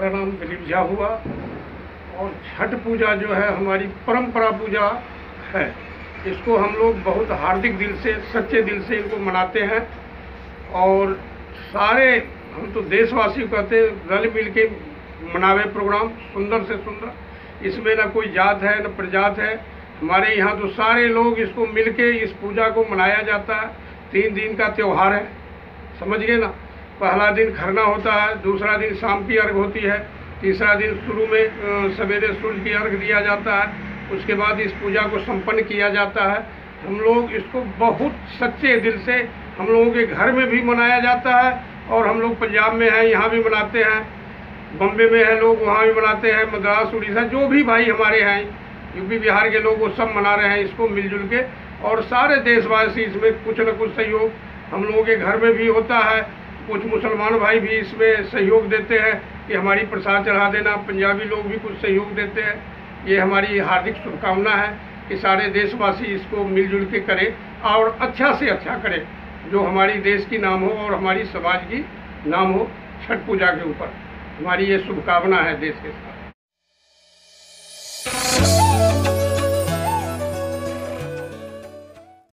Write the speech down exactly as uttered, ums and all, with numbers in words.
मेरा नाम दिलीप झा हुआ। और छठ पूजा जो है हमारी परंपरा पूजा है। इसको हम लोग बहुत हार्दिक दिल से, सच्चे दिल से इनको मनाते हैं। और सारे हम तो देशवासी कहते रल मिल के मनावे प्रोग्राम, सुंदर से सुंदर। इसमें ना कोई जात है न प्रजात है। हमारे यहाँ तो सारे लोग इसको मिल के इस पूजा को मनाया जाता है। तीन दिन का त्यौहार है, समझ गए ना। पहला दिन खरना होता है, दूसरा दिन शाम की अर्घ होती है, तीसरा दिन शुरू में सवेरे सूर्य की अर्घ दिया जाता है। उसके बाद इस पूजा को संपन्न किया जाता है। हम लोग इसको बहुत सच्चे दिल से, हम लोगों के घर में भी मनाया जाता है। और हम लोग पंजाब में हैं, यहाँ भी मनाते हैं। बम्बे में है लोग, वहाँ भी मनाते हैं। मद्रास, उड़ीसा, जो भी भाई हमारे हैं, यूपी बिहार के लोग, वो सब मना रहे हैं इसको मिलजुल के। और सारे देशवासी इसमें कुछ न कुछ सहयोग हम लोगों के घर में भी होता है। कुछ मुसलमान भाई भी इसमें सहयोग देते हैं कि हमारी प्रसाद चढ़ा देना। पंजाबी लोग भी कुछ सहयोग देते हैं। ये हमारी हार्दिक शुभकामना है कि सारे देशवासी इसको मिलजुल के करें और अच्छा से अच्छा करें, जो हमारी देश की नाम हो और हमारी समाज की नाम हो। छठ पूजा के ऊपर हमारी ये शुभकामना है देश के साथ।